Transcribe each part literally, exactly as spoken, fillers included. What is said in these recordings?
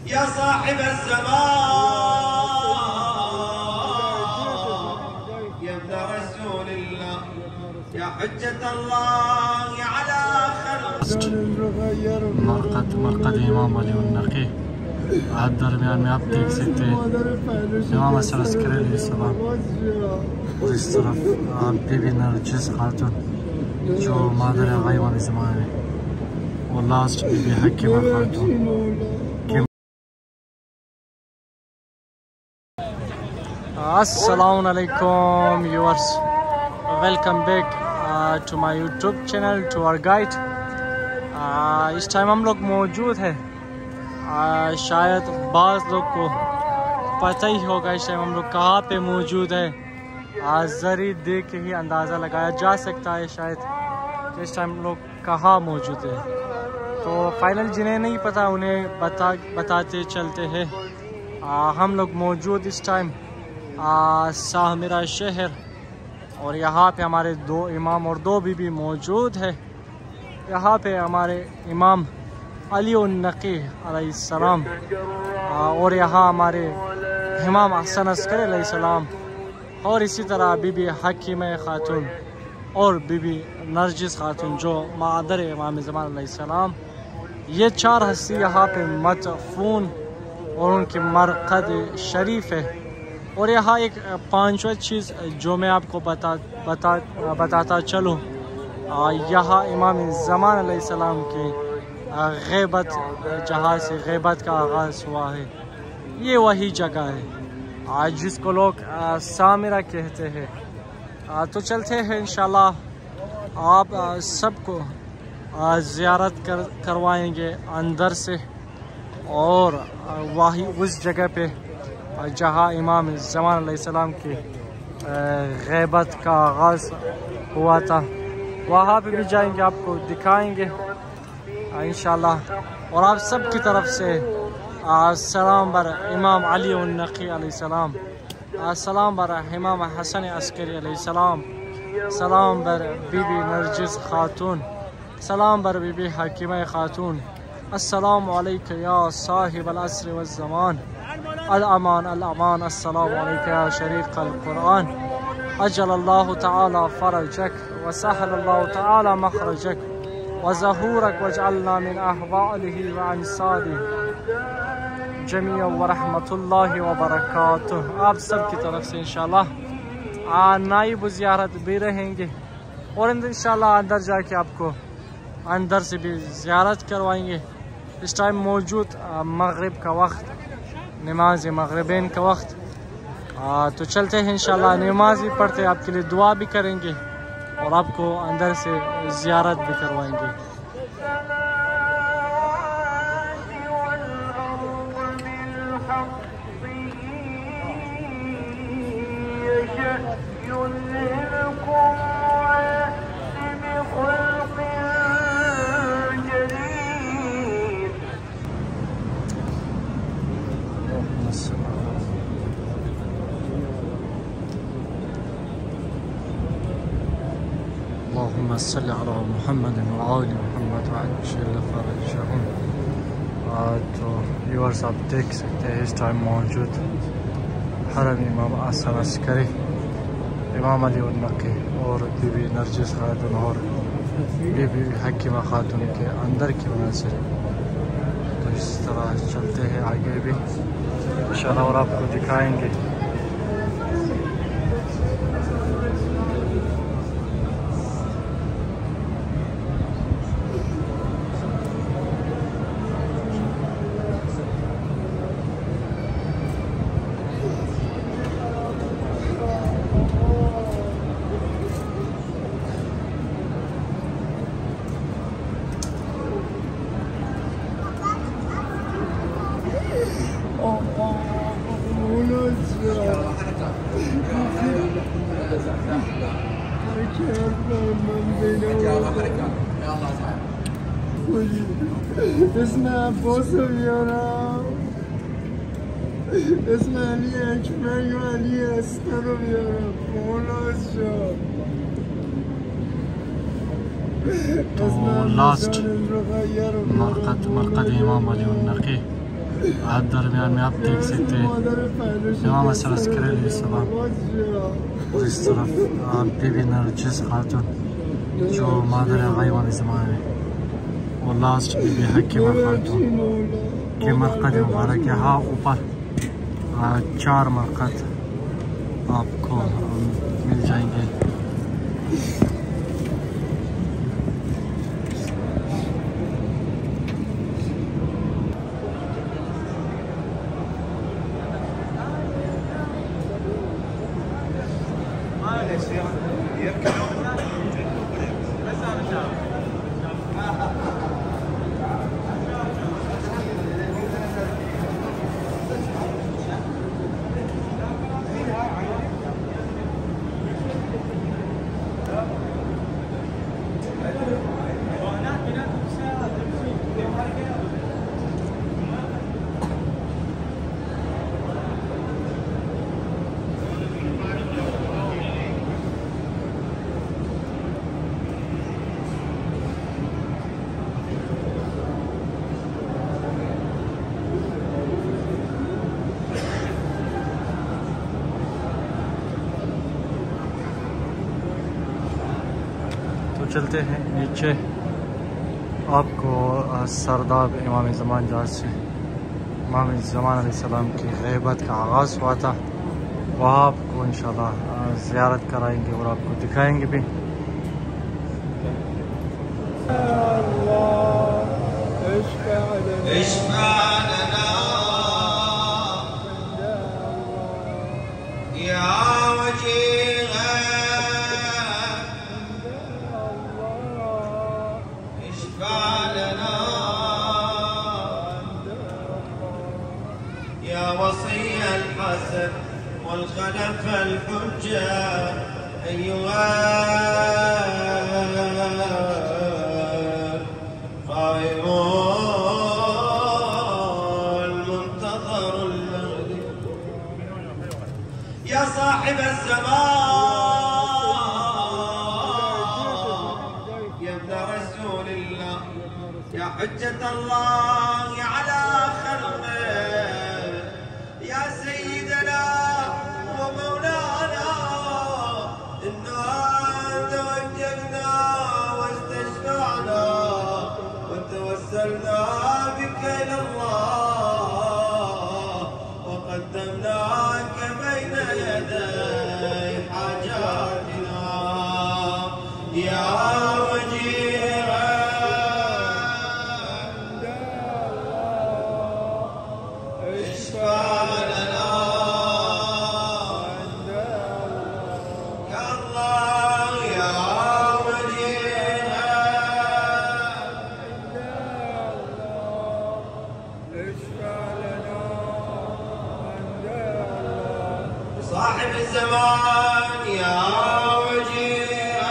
يا صاحب الزمان يا ابن رسول الله يا حجة الله على خلق मरकत मरकत इमाम अली नकी आज दरमियान में आप देख सकते हैं इमाम सलाम और इस तरफ आप बीबी नरजिस खातून जो मादर गायबा में ज़माने में और लास्ट बीबी हकीमा खातून। अस्सलाम वालेकुम viewers, welcome back to my YouTube channel to our guide. इस टाइम हम लोग मौजूद है, uh, शायद बाज़ लोग को पता ही होगा इस टाइम हम लोग कहाँ पे मौजूद है। आज जरी देख के ही अंदाज़ा लगाया जा सकता है शायद कि इस टाइम लोग कहाँ मौजूद है। तो फाइनल जिन्हें नहीं पता उन्हें बता बताते चलते हैं। uh, हम लोग मौजूद इस टाइम साहमिरा शहर और यहाँ पे हमारे दो इमाम और दो बीबी मौजूद है। यहाँ पे हमारे इमाम अली नकी अलैहिस्सलाम और यहाँ हमारे इमाम हसन अस्करी अलैहिस्सलाम और इसी तरह बीबी हकीमा खातून और बीबी नरजिस खातून जो मादर इमाम ज़मान अलैहिस्सलाम। ये चार हस्ती यहाँ पे मदफून और उनकी मरकद शरीफ है। और यहाँ एक पांचवा चीज़ जो मैं आपको बता बता बताता चलूँ, यहाँ इमाम ज़मान अलैहिस्सलाम की ग़ैबत जहाँ से ग़ैबत का आगाज़ हुआ है, ये वही जगह है जिसको लोग सामिरा कहते हैं। तो चलते हैं इंशाल्लाह, आप सबको ज़ियारत कर करवाएंगे अंदर से और वही उस जगह पे जहाँ इमाम ज़मान अलैहिस्सलाम की ग़ैबत का आगाज़ हुआ था, वहाँ पे भी जाएंगे, आपको दिखाएंगे इंशाल्लाह। और आप सब की तरफ से सलाम बर इमाम अली नकी अलैहिस्सलाम, सलाम बर इमाम हसन अस्करी अलैहिस्सलाम, सलाम बर बीबी नरजिस खातून, सलाम बर बीबी हकीमा खातून। अस्सलामु अलैका या साहिब अल अस्र व ज़मान अल अमान अल अमान। अस्सलामु अलैका या शरीक अल कुरान अजल अल्लाह तआला फरजक व सहल अल्लाह तआला मखरजक व ज़हूरक वजअलना मिन अहवालिही व अंसारिही जमीअन व रहमतुल्लाहि व बरकातुहू। आप सब की तरफ से इंशाल्लाह नाइब ज़ियारत भी रहेंगे और इंशाल्लाह अंदर जाके आपको अंदर से भी ज़ियारत करवाएंगे। इस टाइम मौजूद मगरिब का वक्त, नमाज मगरिबैन का वक्त। आ, तो चलते हैं इंशाल्लाह, नमाज भी पढ़ते आपके लिए दुआ भी करेंगे और आपको अंदर से ज़ियारत भी करवाएंगे। अल्लाहुम्मा सल्लि अला मुहम्मद व आलि मुहम्मद व अज्जिल फरजहुम। तो व्यूअर्स आप देख सकते हैं इस टाइम मौजूद हरम इमाम हसन अस्करी, इमाम अली नकी और बीबी नरजिस खातून और बीबी हकीमा खातून के अंदर की मंजिल। तो इस तरह चलते हैं आगे भी इंशाल्लाह और आपको दिखाएंगे। اسمها بوسو يورا، اسمها عليا اجمعي وعليا استرم يورا بولوشو. तो लास्ट मरकत मरकत इमाम अली नकी दरमियान में आप देख सकते हैं इमाम अलैहिस्सलाम, और इस तरफ बीबी नरगिस खातून जो मादर ग़ैबा में ज़माने में, और लास्ट बीबी हकीमा खातून के मरकद मुबारक। यहाँ ऊपर चार मरकद आपको मिल जाएंगे। चलते हैं नीचे, आपको सरदाब इमाम ज़मान जहाँ से इमाम ज़मान अलैहिस्सलाम की ग़ैबत का आगाज़ हुआ था वहाँ आपको इंशाल्लाह ज़ियारत कराएंगे और आपको दिखाएंगे भी। وصي الحسن والخلف الحجة أيها قائم المنتظر المغرب يا صاحب الزمان يا ابن رسول الله يا حجة الله على خلقه يا سيدنا ومولانا إنا توجهنا واستشفعنا وتوسلنا بك إلى الله وقدمناك بين يدي حاجاتنا يا وجيها اشفع صاحب الزمان يا وجيه।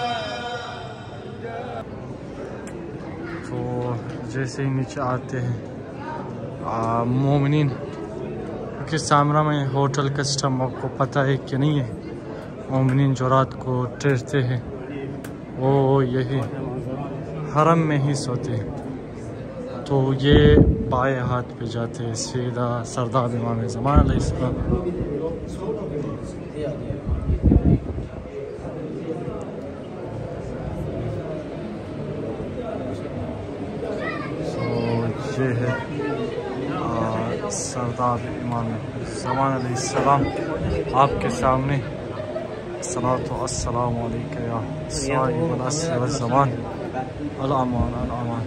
तो जैसे ही नीचे आते हैं मोमिनीन, क्योंकि सामरा में होटल का सिस्टम आपको पता है कि नहीं है, मोमिनीन जो रात को ठहरते हैं वो यही हरम में ही सोते हैं। तो ये बाएं हाथ पे जाते हैं सीधा सरदार इमाम ज़मान अलैहिस्सलाम। तो ये है सरदार इमाम ज़मान अलैहिस्सलाम आपके सामने। अस्सलातु वस्सलामु अलैका या साहिबल अस्र वज़्ज़मान अल अमान अल अमान।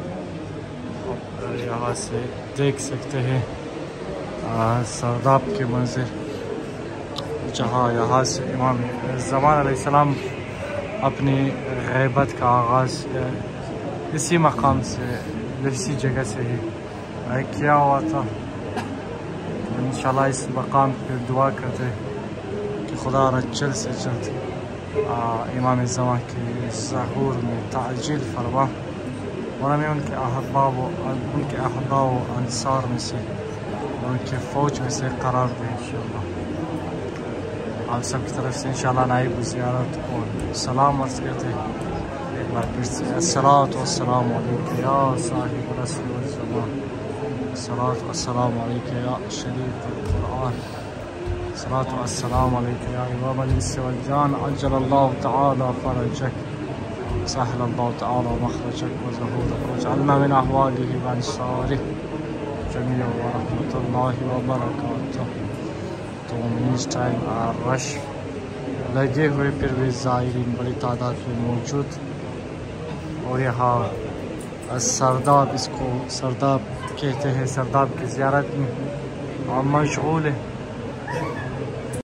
यहाँ से देख सकते हैं सरदाब के मंज़िल, जहाँ यहाँ से इमाम ज़मान अलैहिस्सलाम अपनी ग़ैबत का आगाज़ इसी मकाम से, इसी जगह से ही किया हुआ था। इंशाल्लाह इस मकाम पे दुआ करते कि खुदा जल्द से जल्द इमाम ज़मान के ज़हूर में ताजील फरमा और हमें उनके अहब्बा व उनके अहब्बा व अंसार में से, उनके फ़ौज में से करार दे इंशाल्लाह। आप सब की तरफ से इंशाल्लाह नाइब ज़ियारत और सलाम अर्ज़ करते हैं एक बार फिर से। अस्सलातु वस्सलामु अलैका या साहिबल अस्र वज़्ज़मान। सलात अस्सलाम अलैका या शरीफ कुरान, सलात अस्सलाम अलैका या इमाम अल-इंस वल जान, अज्जलल्लाहु तआला फरजक, सहलल्लाहु तआला मखरजक व ज़हूरक वजअलना मिन अहवालिहि व अंसारिहि जमीअन व रहमतुल्लाहि व बरकातुहू। तो मीन्स टाइम रश लगे हुए, फिर भी ज़ायरीन बड़ी तादाद में मौजूद। और यहाँ सरदाब, इसको सरदाब कहते हैं, सरदाब की ज़ियारत में मशगूल है।